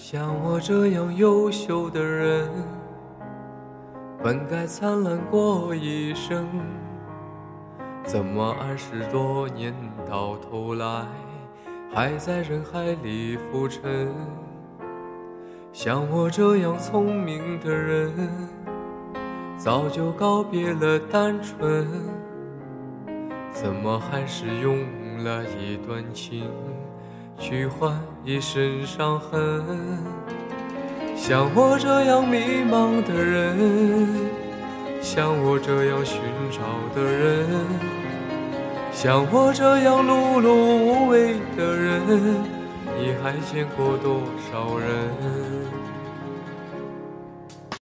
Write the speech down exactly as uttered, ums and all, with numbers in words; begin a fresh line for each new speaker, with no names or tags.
像我这样优秀的人，本该灿烂过一生，怎么二十多年到头来还在人海里浮沉？像我这样聪明的人，早就告别了单纯，怎么还是用了一段情去换一身伤痕？像我这样迷茫的人，像我这样寻找的人，像我这样碌碌无为的人，你还见过多少人？